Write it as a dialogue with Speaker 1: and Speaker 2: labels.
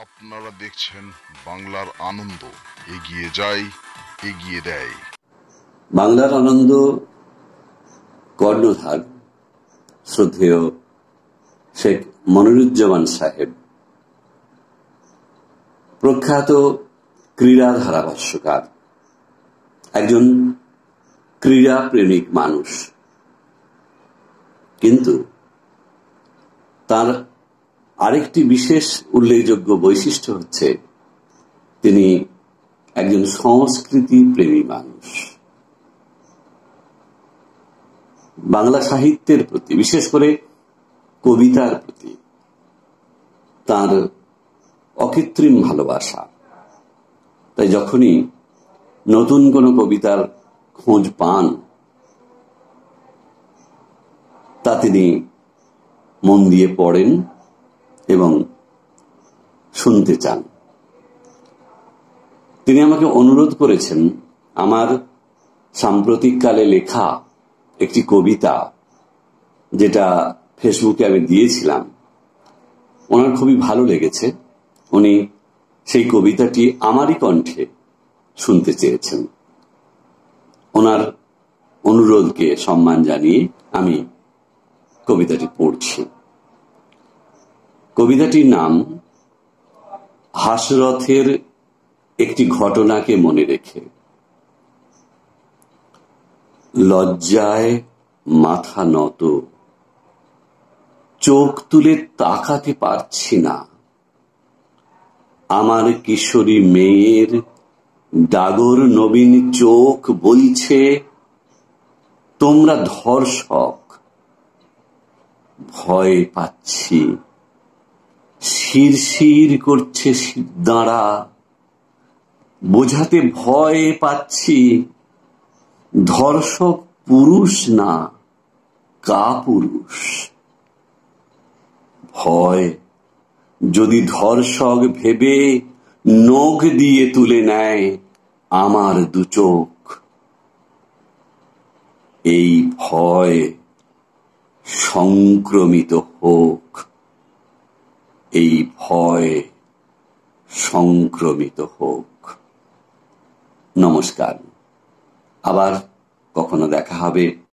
Speaker 1: আপনারা দেখছেন বাংলার আনন্দ, এগিয়ে যায়, এগিয়ে দেয়।
Speaker 2: বাংলার আনন্দ কর্ণধার শ্রদ্ধেয় শেখ মনিরুজ্জামান সাহেব প্রখ্যাত ক্রীড়া ধারাভাষ্যকার, একজন ক্রীড়া প্রেমিক মানুষ, কিন্তু তার আরেকটি বিশেষ উল্লেখযোগ্য বৈশিষ্ট্য হচ্ছে তিনি একজন সংস্কৃতি প্রেমী মানুষ। বাংলা সাহিত্যের প্রতি, বিশেষ করে কবিতার প্রতি তার অকৃত্রিম ভালোবাসা। তাই যখনই নতুন কোনো কবিতার খোঁজ পান তা তিনি মন দিয়ে পড়েন এবং শুনতে চান। তিনি আমাকে অনুরোধ করেছেন আমার সাম্প্রতিককালে লেখা একটি কবিতা, যেটা ফেসবুকে আমি দিয়েছিলাম, ওনার খুবই ভালো লেগেছে। উনি সেই কবিতাটি আমারই কণ্ঠে শুনতে চেয়েছেন। ওনার অনুরোধকে সম্মান জানিয়ে আমি কবিতাটি পড়ছি। কবিতাটির নাম হাসরথের একটি ঘটনাকে মনে রেখে। লজ্জায় মাথা নত, চোখ তুলে তাকাতে পারছি না। আমার কিশোরী মেয়ের ডাগর নবীন চোখ বলছে তোমরা ধর্ষক। ভয় পাচ্ছি, শিরশির করছে দাঁড়া, বোঝাতে ভয় পাচ্ছি ধর্ষক পুরুষ না কাপুরুষ। ভয় যদি ধর্ষক ভেবে নখ দিয়ে তুলে নেয় আমার দু চোখ। এই ভয় সংক্রমিত হোক, এই ভয় সংক্রমিত হোক। নমস্কার, আবার কখনো দেখা হবে।